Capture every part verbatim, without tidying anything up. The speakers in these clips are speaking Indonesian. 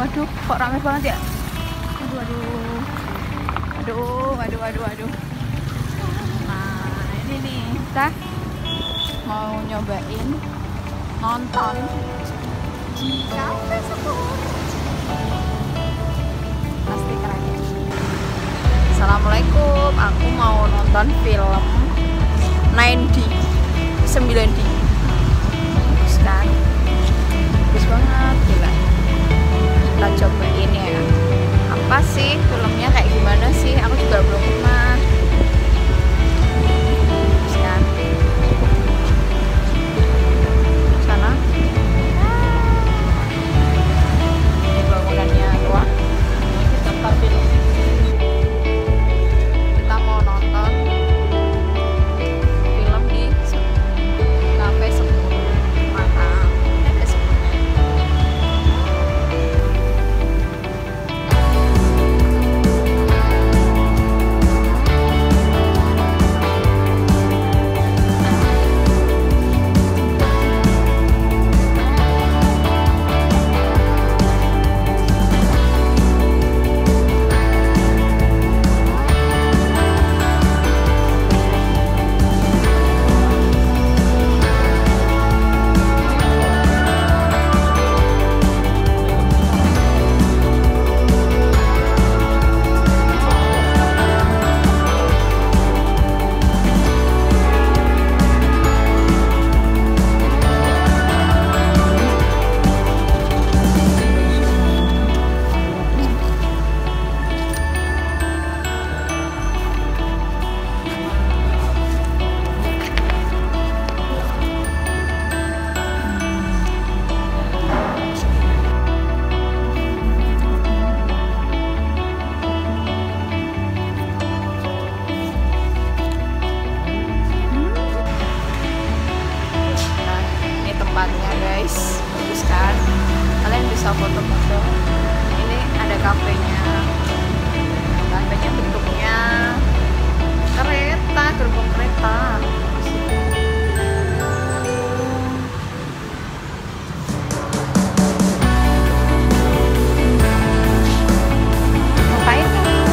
Waduh, kok rame banget ya? Aduh, aduh. Aduh, aduh, aduh, aduh. Nah, ini nih, kita mau nyobain nonton di kafe Sepur. Pasti keren ya. Assalamualaikum, aku mau nonton film sembilan D sembilan D. Bagus kan? Bagus banget, gila. Kita cobain ya. Apa sih filmnya, kayak gimana sih? Aku juga belum pernah. Bagus kan? Sana. Ini bangunannya tua. Ini tempat film. Kita mau nonton film di kafe Sepur. Mantap. Ada Sepurnya. Tempatnya guys, bagus kan? Kalian bisa foto-foto. Ini ada kafenya. Kafenya bentuknya kereta, gerbong kereta. Ngapain?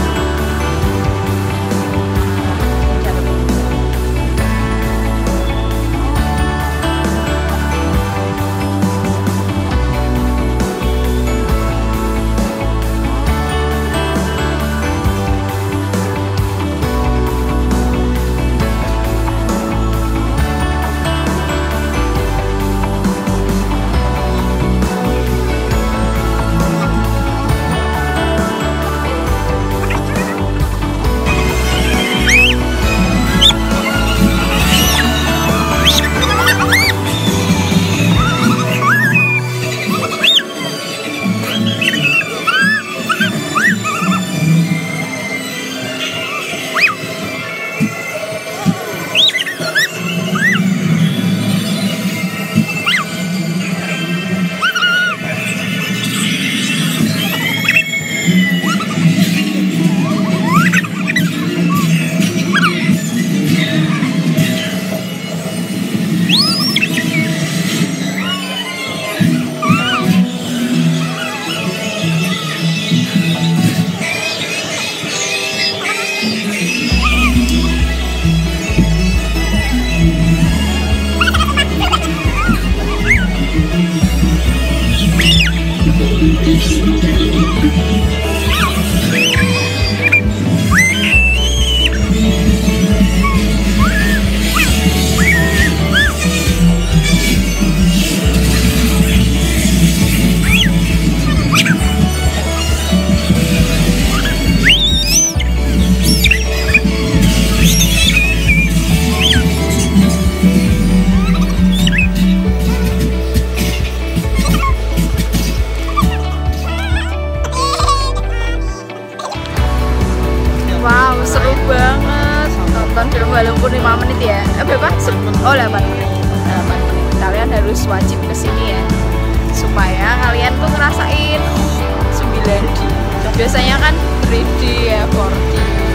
Wow, seru banget nonton film walaupun lima menit ya. Eh berapa? Oh delapan menit. delapan menit. Kalian harus wajib kesini ya, supaya kalian tuh ngerasain sembilan D. Biasanya kan tiga D ya, empat D,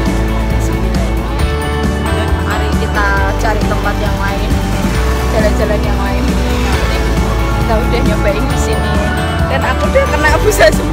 sembilan D. Dan mari kita cari tempat yang lain, jalan-jalan yang lain. Nah, kita udah nyobain di sini dan aku udah kena busa semua.